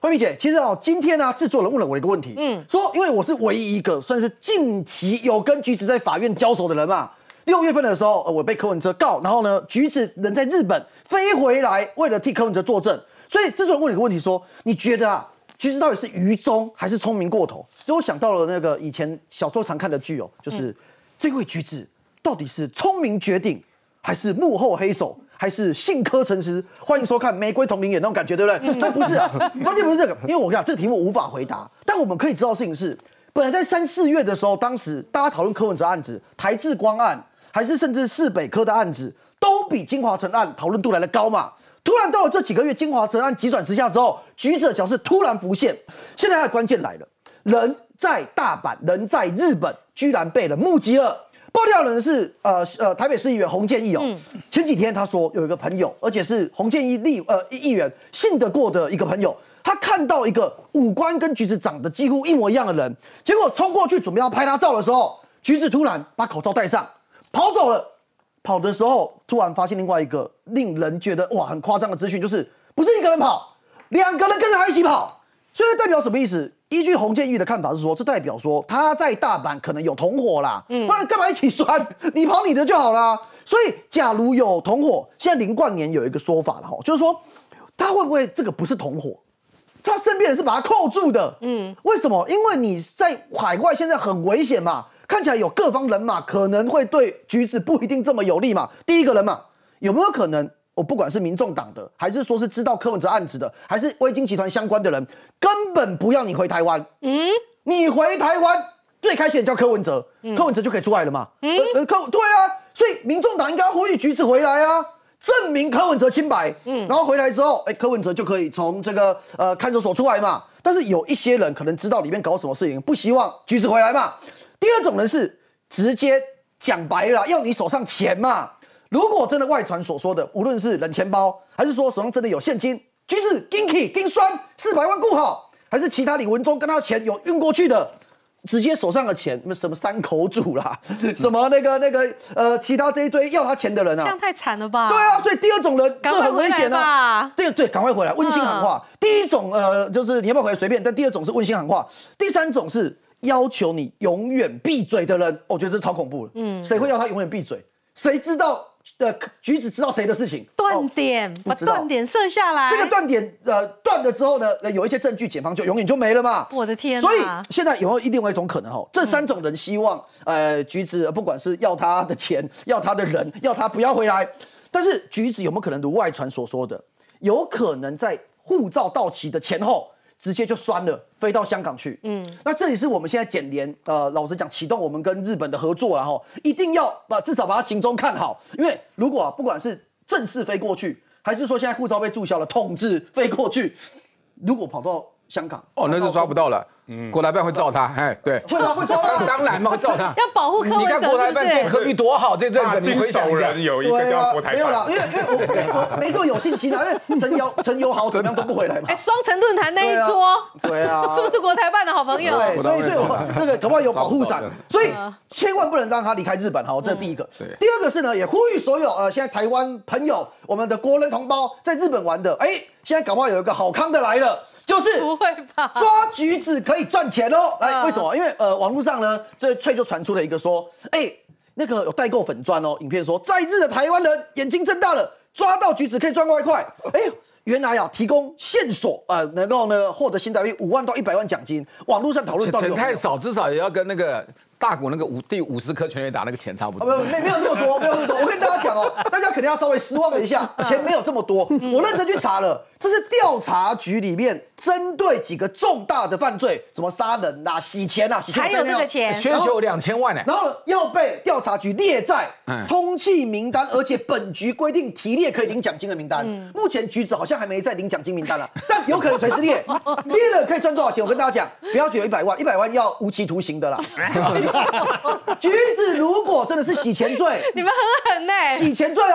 慧敏姐，其实今天呢，制作人问了我一个问题，说因为我是唯一一个算是近期有跟橘子在法院交手的人嘛，6月份的时候，我被柯文哲告，然后呢，橘子人在日本飞回来，为了替柯文哲作证，所以制作人问了一个问题说，你觉得橘子到底是愚忠还是聪明过头？所以我想到了那个以前小时候常看的剧就是这位橘子到底是聪明绝顶，还是幕后黑手？还是信柯成师，欢迎收看《玫瑰同龄眼》那种感觉，对不对？但不是关键不是这个，因为我跟你讲，这个题目无法回答。但我们可以知道的事情是，本来在3、4月的时候，当时大家讨论柯文哲案子、台智光案，还是甚至市北科的案子，都比金华城案讨论度来的高嘛。突然到了这几个月，金华城案急转直下之后，橘子的角色突然浮现。现在它的关键来了，人在大阪，人在日本，居然被人目击了。爆料人是台北市议员洪建义前几天他说有一个朋友，而且是洪建义议员信得过的一个朋友，他看到一个五官跟橘子长得几乎一模一样的人，结果冲过去准备要拍他照的时候，橘子突然把口罩戴上跑走了。跑的时候突然发现另外一个令人觉得哇很夸张的资讯，就是不是一个人跑，2个人跟着他一起跑，所以代表什么意思？依据洪建义的看法是说，这代表说他在大阪可能有同伙啦，不然干嘛一起酸？你跑你的就好啦。所以假如有同伙，现在林冠年有一个说法了就是说他会不会这个不是同伙？他身边人是把他扣住的，为什么？因为你在海外现在很危险嘛，看起来有各方人马可能会对橘子不一定这么有利嘛。第一个人嘛，有没有可能？我不管是民众党的，还是说是知道柯文哲案子的，还是威金集团相关的人，根本不要你回台湾。你回台湾最开心的叫柯文哲，柯文哲就可以出来了嘛。对啊，所以民众党应该要呼吁橘子回来啊，证明柯文哲清白。然后回来之后，柯文哲就可以从这个看守所出来嘛。但是有一些人可能知道里面搞什么事情，不希望橘子回来嘛。第二种人是直接讲白了，要你手上钱嘛。如果真的外传所说的，无论是冷钱包，还是说手上真的有现金，橘子金酸400万顾好，还是其他李文忠跟他钱有运过去的，直接手上的钱，什么3口组啦，什么其他这一堆要他钱的人啊， 这样太惨了吧？ 对啊，所以第二种人就很危险啊。对，赶快回来，温馨喊话。第一种就是你要不要回来随便，但第二种是温馨喊话，第三种是要求你永远闭嘴的人，我觉得这超恐怖了。谁会要他永远闭嘴？谁知道？橘子知道谁的事情？ 断点，把断点设下来。 这个断点断了之后呢，有一些证据，检方就永远就没了嘛。 我的天！ 所以现在有没有另外一种可能这3种人希望橘子不管是要他的钱，要他的人，要他不要回来，但是橘子有没有可能如外传所说的，有可能在护照到期的前后？直接就酸了，飞到香港去。那这里是我们现在检联老实讲，启动我们跟日本的合作一定要至少把它行踪看好，因为如果不管是正式飞过去，还是说现在护照被注销了，统治飞过去，如果跑到香港， 那就抓不到了。国台办会照他，对， 会抓他， 当然嘛，会照他。 要保护柯文哲， 你看国台办对柯 P 多好，这阵子你回想一下， 有一个叫国台办， 没有啦，因为我没这么有信心啊，因为陈友豪怎么样都不回来嘛。 双城论坛那一桌， 对啊， 是不是国台办的好朋友？ 对，所以我这个搞不好有保护伞，所以千万不能让他离开日本。这是第一个。第二个是呢，也呼吁所有现在台湾朋友，我们的国人同胞在日本玩的，现在搞不好有一个好康的来了。就是不会吧？ 抓橘子可以赚钱哦！来，为什么？因为网络上呢，这翠就传出了一个说，那个有代购粉专影片说，在日的台湾人眼睛睁大了，抓到橘子可以赚外快。原来提供线索能够呢获得新台币5万到100万奖金。网络上讨论到钱太少，至少也要跟那个大股那个第50颗全垒打那个钱差不多。 没有那么多，没有那么多。我跟大家讲大家肯定要稍微失望了一下，钱没有这么多。我认真去查了，这是调查局里面针对几个重大的犯罪，什么杀人啦、洗钱啦， 才有这个钱， 全球2000万呢。 然后要被调查局列在通缉名单，而且本局规定提列可以领奖金的名单。目前橘子好像还没在领奖金名单了，但有可能随时列。列了可以赚多少钱？我跟大家讲，不要觉得100万，100万要无期徒刑的啦。橘子如果真的是洗钱罪， 你们很狠呢。 洗钱罪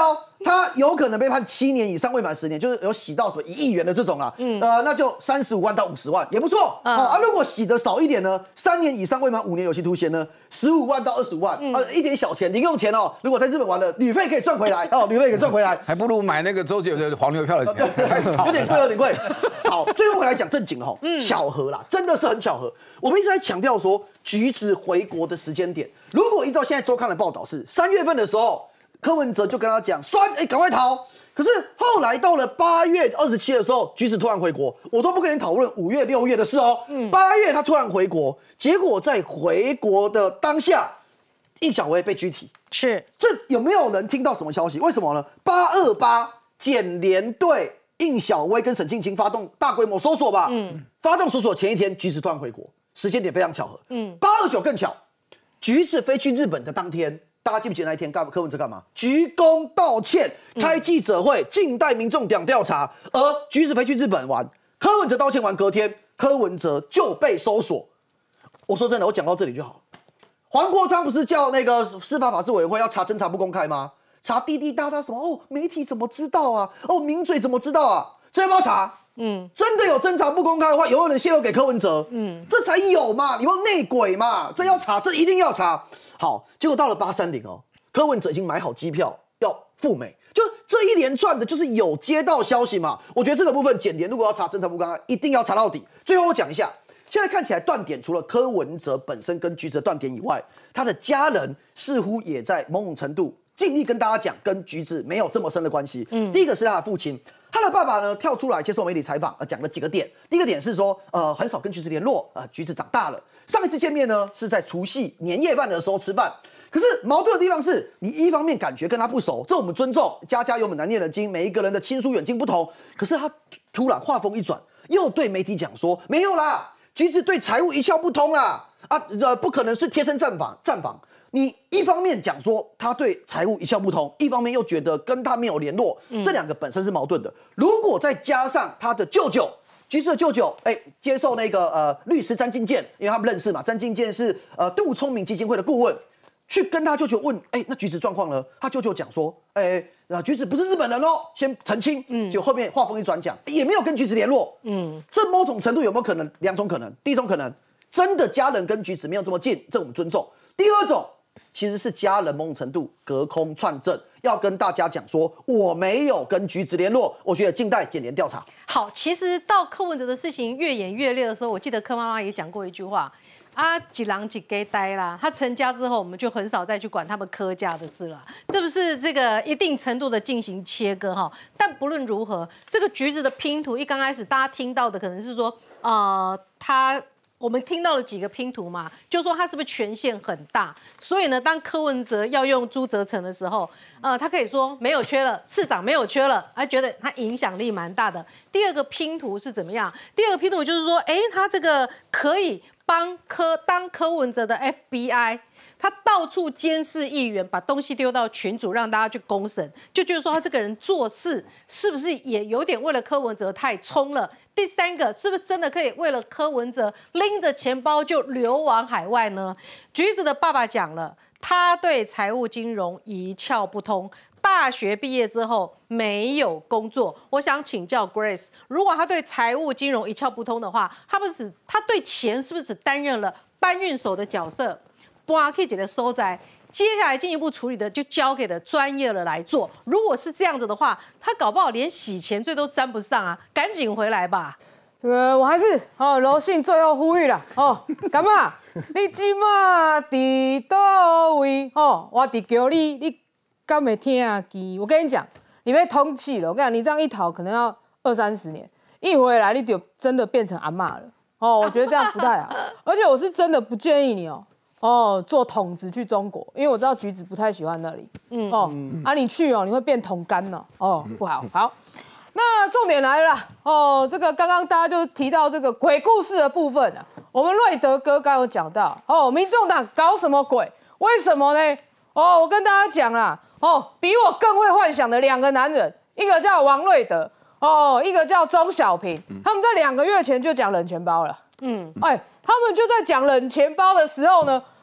他有可能被判7年以上未满10年，就是有洗到什么1亿元的这种啦，那就35万到50万也不错如果洗的少一点呢，3年以上未满5年有期徒刑呢，15万到25万一点小钱零用钱如果在日本玩了，旅费可以赚回来旅费可以赚回来， 还不如买那个周杰伦的黄牛票的钱，太少， 有点贵。好，最后回来讲正经巧合啦，真的是很巧合。我们一直在强调说，橘子回国的时间点，如果依照现在周刊的报道是3月份的时候，柯文哲就跟他讲赶快逃。可是后来到了8月27的时候，橘子突然回国，我都不跟你讨论5月、6月的事8月他突然回国，结果在回国的当下，应小薇被拘提。 是， 这有没有人听到什么消息？为什么呢？828检联对应小薇跟沈庆清发动大规模搜索吧。发动搜索前一天，橘子突然回国，时间点非常巧合。829更巧，橘子飞去日本的当天，大家记不记得那一天柯文哲干嘛？鞠躬道歉，开记者会，静待民众党调查。而橘子飞去日本玩，柯文哲道歉完隔天，柯文哲就被搜索。我说真的，我讲到这里就好了。黄国昌不是叫那个司法法制委员会要查侦查不公开吗？查滴滴答答什么媒体怎么知道啊？名嘴怎么知道啊？这要不要查？真的有侦查不公开的话，有没有人泄露给柯文哲？这才有嘛，有没有内鬼嘛？这要查，这一定要查。好，结果到了830柯文哲已经买好机票要赴美，就这一连串的，就是有接到消息嘛。我觉得这个部分检联如果要查侦查不公开，一定要查到底。最后我讲一下。现在看起来断点除了柯文哲本身跟橘子的断点以外，他的家人似乎也在某种程度尽力跟大家讲，跟橘子没有这么深的关系。第一个是他的父亲，他的爸爸呢跳出来接受媒体采访，讲了几个点。第一个点是说，很少跟橘子联络，橘子长大了，上一次见面呢是在除夕年夜饭的时候吃饭。可是矛盾的地方是，你一方面感觉跟他不熟，这我们尊重，家家有本难念的经，每一个人的亲疏远近不同。可是他突然话锋一转，又对媒体讲说，没有啦。橘子对财务一窍不通不可能是贴身战访。你一方面讲说他对财务一窍不通，一方面又觉得跟他没有联络，这两个本身是矛盾的。如果再加上他的舅舅，橘子的舅舅，接受那个律师詹金健，因为他们认识嘛，詹金健是杜聪明基金会的顾问，去跟他舅舅问，那橘子状况呢？他舅舅讲说，橘子不是日本人先澄清。就后面话锋一转讲，也没有跟橘子联络。这某种程度有没有可能？2种可能。第一种可能，真的家人跟橘子没有这么近，这我们尊重。第二种，其实是家人某种程度隔空串证，要跟大家讲说我没有跟橘子联络。我觉得静待检联调查。 好，其实到柯文哲的事情越演越烈的时候，我记得柯妈妈也讲过一句话。几郎几给呆啦！他成家之后，我们就很少再去管他们柯家的事了，这不是这个一定程度的进行切割哈。但不论如何，这个橘子的拼图一刚开始大家听到的可能是说，我们听到了几个拼图嘛，就说他是不是权限很大，所以呢，当柯文哲要用朱哲成的时候，他可以说没有缺了，市长没有缺了，他觉得他影响力蛮大的。第二个拼图是怎么样？第二个拼图就是说，他这个可以当柯文哲的 FBI， 他到处监视议员，把东西丢到群组让大家去公审，就觉得说他这个人做事是不是也有点为了柯文哲太冲了？第三个，是不是真的可以为了柯文哲拎着钱包就流亡海外呢？橘子的爸爸讲了，他对财务金融一窍不通。大学毕业之后没有工作，我想请教 Grace， 如果他对财务金融一窍不通的话，他对钱是不是只担任了搬运手的角色？搬去一个所在，接下来进一步处理的就交给了专业的来做。如果是这样子的话，他搞不好连洗钱罪都沾不上啊！赶紧回来吧。 我还是柔性最后呼吁啦干嘛？你今嘛伫倒位我伫叫你敢会听见？我跟你讲，你被通气了。我跟你讲，你这样一逃可能要20-30年，一回来你就真的变成阿嬷了。我觉得这样不太好。而且我是真的不建议你做筒子去中国，因为我知道橘子不太喜欢那里。你去你会变桶干了不好。好，那重点来了这个刚刚大家就提到这个鬼故事的部分我们瑞德哥刚有讲到民众党搞什么鬼？为什么呢？我跟大家讲啦比我更会幻想的2个男人，一个叫王瑞德一个叫钟小平，他们在2个月前就讲冷钱包了。他们就在讲冷钱包的时候呢，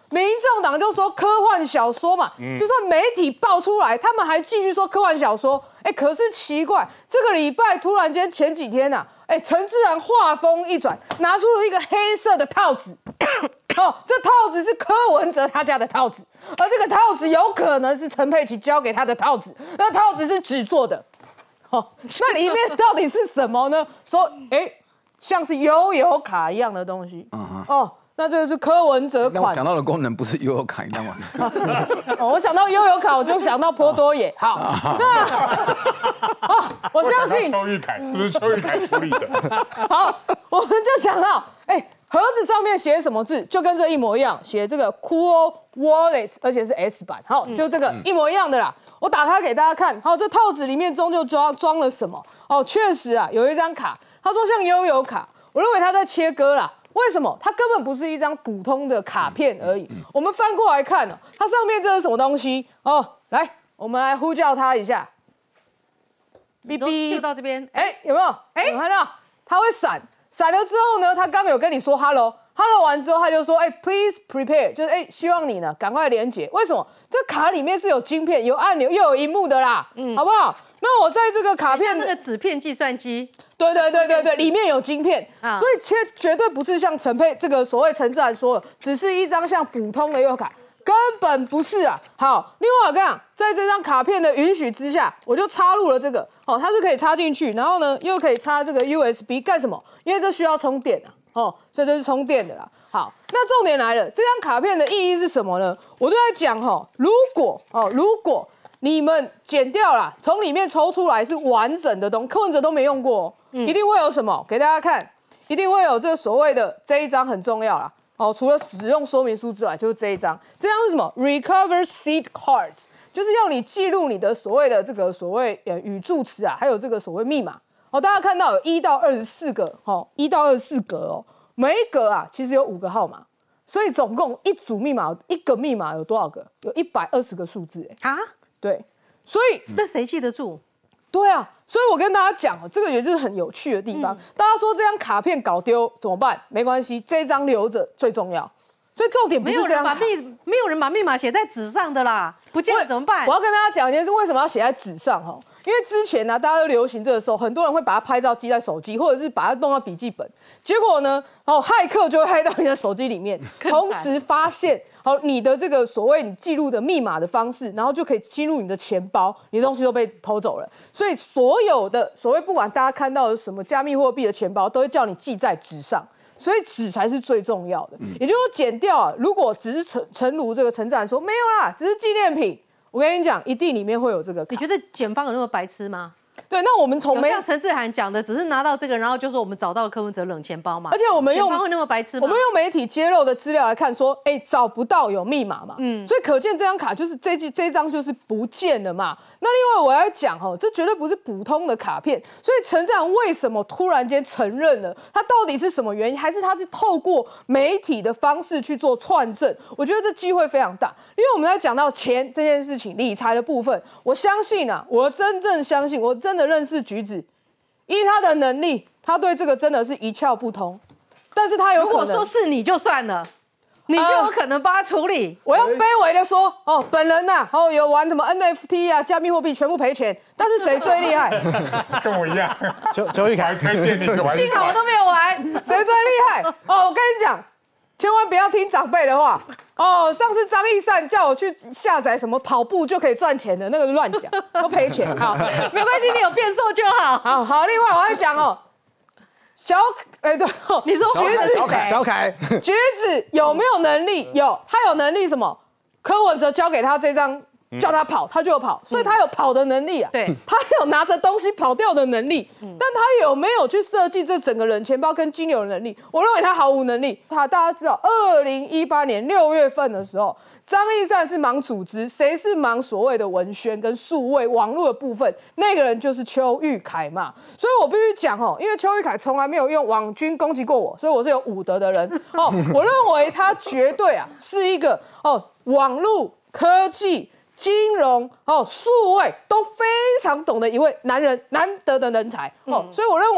民众党就说科幻小说嘛，就算媒体爆出来，他们还继续说科幻小说。可是奇怪，这个礼拜突然间前几天啊，陈智菡话锋一转，拿出了一个黑色的套子。这套子是柯文哲他家的套子，而这个套子有可能是陈佩琪交给他的套子，那套子是纸做的。那里面到底是什么呢？说，像是悠游卡一样的东西。那这个是柯文哲款。 那我想到的功能不是悠游卡，你知道吗？ 我想到悠游卡，我就想到波多野。好，那我相信邱玉凯是不是邱玉凯处理的？ 好，我们就想到，盒子上面写什么字，就跟这一模一样，写这个 Cool Wallet， 而且是 S 版。好，就这个一模一样的啦。我打开给大家看。好，这套子里面终究装了什么？确实啊，有一张卡，他说像悠游卡，我认为他在切割啦。为什么？它根本不是一张普通的卡片而已。我们翻过来看它上面这是什么东西？来，我们来呼叫它一下。 哔哔，就到这边。 有没有？有看到？它会闪，闪了之后呢，它刚有跟你说 hello。Hello 完之后，他就说，please prepare， 就是希望你呢赶快连结。为什么？这卡里面是有晶片、有按钮又有萤幕的啦，好不好？那我在这个卡片那个纸片计算机， 对，里面有晶片，所以绝对不是像这个所谓陈智菡说的，只是一张像普通的悠游卡，根本不是啊。好，另外我跟你讲，在这张卡片的允许之下，我就插入了这个，它是可以插进去，然后呢又可以插这个 USB 干什么？因为这需要充电啊。所以这是充电的啦。好，那重点来了，这张卡片的意义是什么呢？我就在讲如果你们剪掉了，从里面抽出来是完整的东西，柯文哲都没用过，一定会有什么？给大家看，一定会有这个所谓的这一张很重要啦。除了使用说明书之外，就是这一张。这张是什么 ？Recover Seed Cards， 就是要你记录你的所谓的这个所谓语助词啊，还有这个所谓密码。大家看到有1到24个，1到24格每一格啊其实有5个号码，所以总共一组密码，一个密码有多少个？有120个数字对，所以这谁记得住？ 对啊，所以我跟大家讲这个也是很有趣的地方。大家说这张卡片搞丢怎么办？没关系，这张留着最重要。所以重点不是这张卡， 没有人把密码写在纸上的啦，不见了怎么办？ 我要跟大家讲一件事，为什么要写在纸上因为之前呢，大家都流行这个时候，很多人会把它拍照记在手机，或者是把它弄到笔记本。结果呢，骇客就会骇到你的手机里面，同时发现你的这个所谓你记录的密码的方式，然后就可以侵入你的钱包，你的东西都被偷走了。所以所有的所谓不管大家看到的什么加密货币的钱包，都会叫你记在纸上。所以纸才是最重要的，也就是说剪掉如果只是诚如这个陈智菡说没有啦，只是纪念品。我跟你讲，一定里面会有这个卡。 你觉得检方有那么白痴吗？ 对，那我们从像陈智菡讲的，只是拿到这个，然后就说我们找到了柯文哲冷钱包嘛。 而且我们用会那么白痴吗？ 我们用媒体揭露的资料来看，说，找不到有密码嘛，所以可见这张卡就是这张就是不见了嘛。那另外我要讲这绝对不是普通的卡片，所以陈智菡为什么突然间承认了？他到底是什么原因？还是他是透过媒体的方式去做串证？我觉得这机会非常大，因为我们在讲到钱这件事情，理财的部分，我相信我真正相信，我真的认识橘子。依他的能力，他对这个真的是一窍不通，但是他有可能。 如果说是你就算了，你就有可能帮他处理。 我要卑微的说，本人有玩什么 NFT 啊、加密货币全部赔钱，但是谁最厉害？ 跟我一样， 邱玉凯推荐你玩。 幸好我都没有玩， 谁最厉害？我跟你讲，千万不要听长辈的话。上次张义善叫我去下载什么跑步就可以赚钱的那个乱讲，都赔钱。好， 没关系，你有变瘦就好。 好，另外我要讲对， 你说小凯， 橘子有没有能力？有，他有能力什么？柯文哲交给他这张。叫他跑，他就有跑，所以他有跑的能力啊。 对， 他有拿着东西跑掉的能力，但他有没有去设计这整个冷钱包跟金流的能力？我认为他毫无能力。大家知道，2018年6月份的时候，张义善是忙组织，谁是忙所谓的文宣跟数位网络的部分？那个人就是邱玉凯嘛。所以我必须讲因为邱玉凯从来没有用网军攻击过我，所以我是有武德的人。我认为他绝对是一个网络科技。金融数位都非常懂的一位男人，难得的人才所以我认为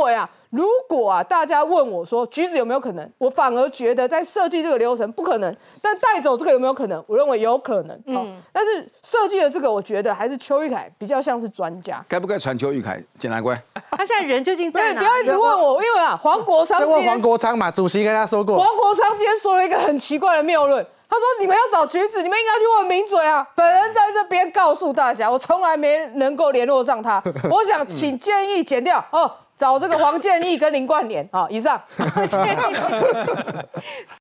如果啊，大家问我说橘子有没有可能，我反而觉得在设计这个流程不可能，但带走这个有没有可能？我认为有可能。但是设计的这个，我觉得还是邱玉凯比较像是专家。 该不该传邱玉凯？简南乖， 他现在人究竟在哪？ 不要一直问我，因为啊，黄国昌再问黄国昌嘛，主席跟他说过。 黄国昌今天说了一个很奇怪的谬论。他说：“你们要找橘子，你们应该去问名嘴啊！本人在这边告诉大家，我从来没能够联络上他。我想请建议剪掉哦，找这个黄建议跟林冠联啊，以上。”